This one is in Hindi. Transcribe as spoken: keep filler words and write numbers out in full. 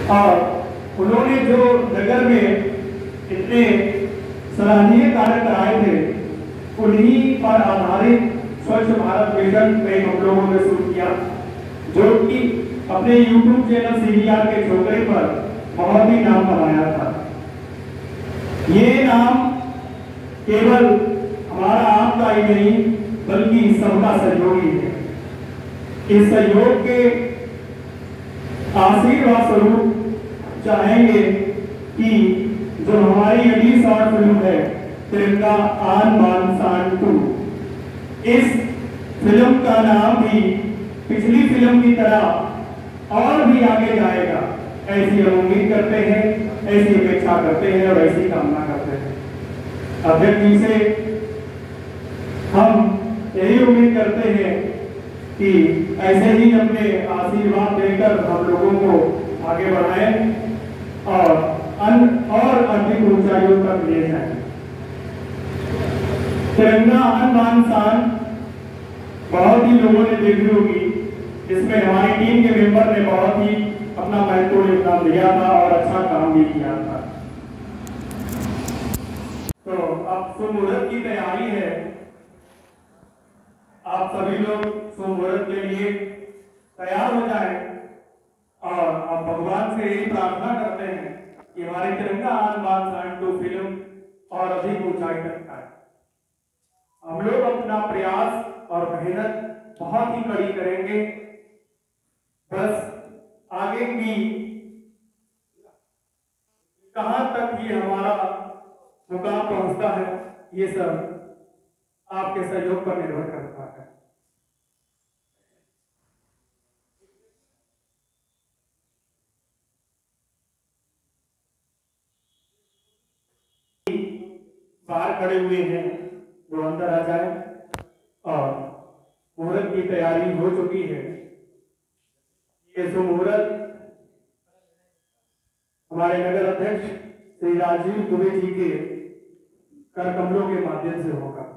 और उन्होंने जो नगर में इतने सराहनीय कार्य कराए थे, उन्हीं पर आधारित स्वच्छ भारत मिशन में हम लोगों ने शुरू किया, जो कि अपने यूट्यूब चैनल सीबीआर के छोकरे पर बहुत ही नाम बनाया था। ये नाम केवल हमारा आपका ही नहीं बल्कि सबका सहयोगी है। इस सहयोग के आशीर्वाद स्वरूप चाहेंगे कि जो हमारी अगली शॉर्ट फिल्म है तिरंगा आन बान शान टू, इस फिल्म का नाम भी पिछली फिल्म की तरह और भी आगे जाएगा, ऐसी हम उम्मीद करते हैं, ऐसी अपेक्षा करते हैं और ऐसी कामना करते हैं। अध्यक्ष जी से हम यही उम्मीद करते हैं कि ऐसे ही अपने आशीर्वाद देकर हम लोगों को आगे बढ़ाएं और अन और अधिक ऊंचाइयों तक ले जाएं। तिरंगा आन बान शान बहुत ही लोगों ने देखी होगी, जिसमें हमारी टीम के मेंबर ने बहुत ही अपना महत्वपूर्ण योगदान दिया था और अच्छा काम भी किया था। तो अब शुभ मुहूर्त की तैयारी है, आप सभी लोग शुभ मुहूर्त के लिए तैयार हो जाएं और अब भगवान से यही प्रार्थना करते हैं कि हमारी तिरंगा आन बान शान टू फिल्म और अधिक ऊंचाई तक आए। हम लोग अपना प्रयास और मेहनत बहुत ही कड़ी करेंगे, बस आगे की कहां तक ये हमारा मुकाम पहुंचता है, ये सब आपके सहयोग पर निर्भर करता है। बाहर खड़े हुए हैं वो अंदर आ जाए और मुहूर्त की तैयारी हो चुकी है। ये मुहूर्त हमारे नगर अध्यक्ष श्री राजीव दुबे जी के कर कमलों के माध्यम से होगा।